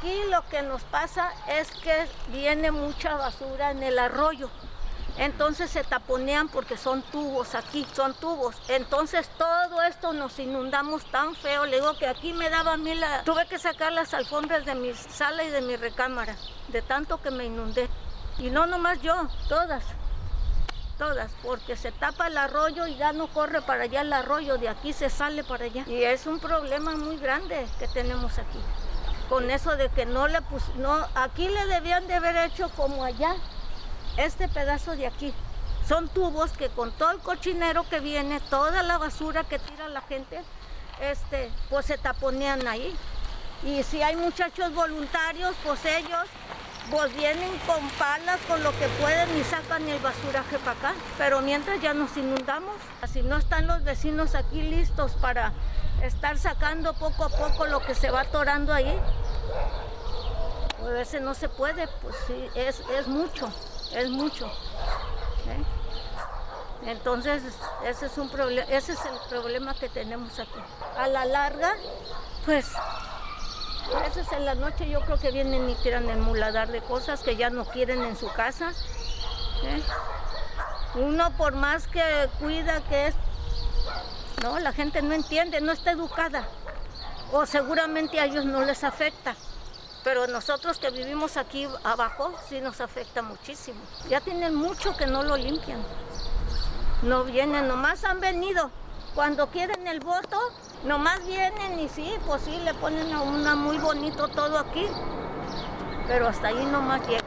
aquí lo que nos pasa es que viene mucha basura en el arroyo. Entonces se taponean porque son tubos aquí, son tubos. Entonces todo esto nos inundamos tan feo. Le digo que aquí me daba a mí Tuve que sacar las alfombras de mi sala y de mi recámara, de tanto que me inundé. Y no nomás yo, todas, porque se tapa el arroyo y ya no corre para allá el arroyo, de aquí se sale para allá. Y es un problema muy grande que tenemos aquí. Con eso de que aquí le debían de haber hecho como allá. Este pedazo de aquí son tubos que con todo el cochinero que viene, toda la basura que tira la gente, pues se taponean ahí. Y si hay muchachos voluntarios, pues ellos pues vienen con palas, con lo que pueden y sacan el basuraje para acá. Pero mientras ya nos inundamos, así no están los vecinos aquí listos para estar sacando poco a poco lo que se va atorando ahí. Pues a veces no se puede, pues sí, es mucho. Es mucho. Entonces, ese es el problema que tenemos aquí. A la larga, pues, a veces en la noche yo creo que vienen y tiran el muladar de cosas que ya no quieren en su casa. Uno por más que cuida no, la gente no entiende, no está educada. O seguramente a ellos no les afecta. Pero nosotros que vivimos aquí abajo, sí nos afecta muchísimo. Ya tienen mucho que no lo limpian. No vienen, nomás han venido. Cuando quieren el voto, nomás vienen y sí, pues sí, le ponen a una muy bonito todo aquí. Pero hasta ahí nomás llegan.